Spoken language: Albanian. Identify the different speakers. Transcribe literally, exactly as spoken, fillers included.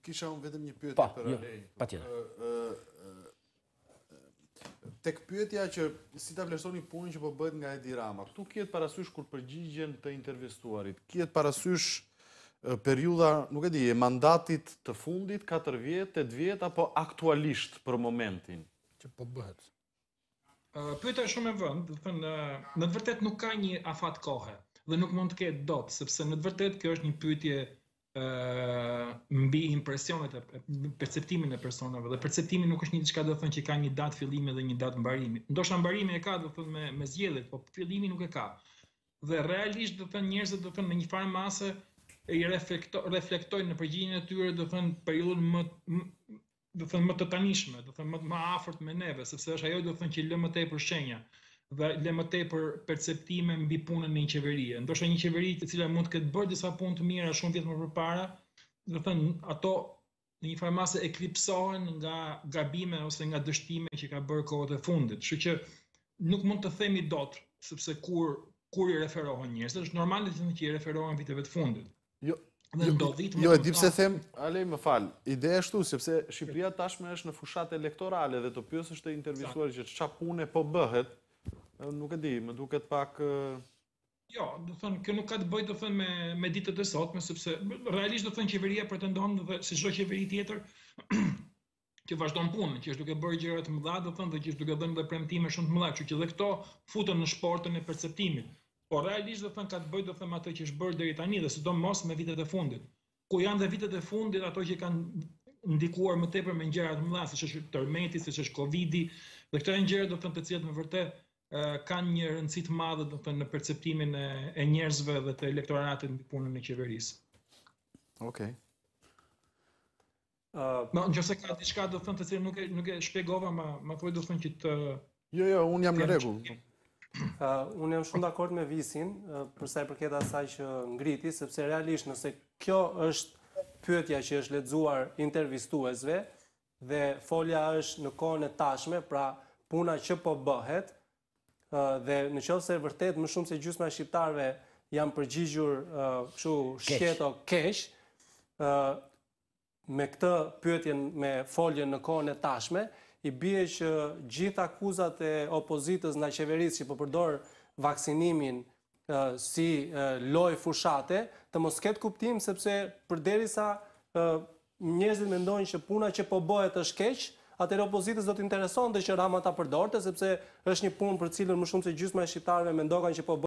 Speaker 1: kisha unë vetëm një pyetje
Speaker 2: Pa,
Speaker 1: për
Speaker 2: jo,
Speaker 1: Alej.
Speaker 2: patjetër.
Speaker 1: Tek pyetja që si ta vlerësoni punën që po bëhet nga Edi Rama, këtu kiet parasysh kur përgjigjen të intervistuarit, kiet parasysh e, periudha, nuk e di, e mandatit të fundit, katër vjet, tetë vjet, apo aktualisht për momentin?
Speaker 2: Që po bëhet.
Speaker 3: Uh, Pyetja është shumë e vënd, do të thënë, uh, në të vërtet nuk ka një afat kohe dhe nuk mund të ketë dot, sepse në të vërtet kjo është një pyetje uh, mbi impresionet e perceptimin e personave dhe perceptimi nuk është një diçka do të thënë që ka një datë fillimi dhe një datë mbarimi. Ndoshta mbarimi e ka do të thënë me, me zgjedhjet, po fillimi nuk e ka. Dhe realisht do të thënë njerëzit do të thënë në një farë mase i reflekto, reflektojnë në përgjigjen e tyre do të thënë periudhën më, më do thënë më të tanishme, do thënë më, më afërt me neve, sepse është ajo do thënë që lë më tepër shenja dhe lë më tepër perceptime mbi punën e një qeverie. Ndoshta një qeveri e cila mund të ketë bërë disa punë të mira shumë vjet më përpara, do thënë ato në një farë mase eklipsohen nga gabime ose nga dështime që ka bërë kohët e fundit. Kështu që nuk mund të themi dot, sepse kur kur i referohen njerëzit, është normale të thënë që i referohen viteve të fundit.
Speaker 1: Jo,
Speaker 3: Dhe
Speaker 1: jo,
Speaker 3: ndodhit
Speaker 1: jo, e di pse them, Alej më fal. Ideja është shtu, sepse Shqipëria tashmë është në fushat elektorale dhe të pyesësh të intervistuarit që ç'a pune po bëhet, nuk e di, më duket pak
Speaker 3: Jo, do thënë kjo nuk ka të bëjë do thënë me me ditët e sotme, sepse realisht do thënë qeveria pretendon dhe si çdo qeveri tjetër që vazhdon punën, që është duke bërë gjëra të mëdha, do thënë dhe që është duke dhënë dhe premtime shumë të mëdha, kështu që dhe këto futen në shportën e perceptimit. Po realisht do thënë ka të bëjë do thënë atë që është bërë deri tani dhe sidomos me vitet e fundit. Ku janë dhe vitet e fundit ato që kanë ndikuar më tepër me gjëra të mëdha, siç është tërmeti, siç është Covidi, dhe këto janë gjëra do thënë të cilat në vërtet kanë një rëndësi të madhe do thënë në perceptimin e, e njerëzve dhe të elektoratit mbi punën e qeverisë.
Speaker 1: Okej.
Speaker 3: Uh, Ma nëse ka diçka do thënë të cilën nuk e nuk e shpjegova, ma ma thuaj do thënë që të
Speaker 1: Jo, jo, unë jam në rregull.
Speaker 4: Uh, unë jam shumë dakord me Visin uh, për sa i përket asaj që ngriti, sepse realisht nëse kjo është pyetja që është lexuar intervistuesve dhe folja është në kohën e tashme, pra puna që po bëhet, uh, dhe nëse vërtet më shumë se gjysma e shqiptarëve janë përgjigjur uh, kështu shqeto keq, uh, me këtë pyetjen me foljen në kohën e tashme, i bie që gjithë akuzat e opozitës nga qeverisë që po përdor vaksinimin uh, si uh, lojë fushate, të mos ketë kuptim, sepse përderisa uh, njerëzit mendojnë që puna që po bëhet është keq, atëherë opozitës do të interesonte që Rama ta përdorte, sepse është një punë për cilën më shumë se gjysma e shqiptarëve mendokan që po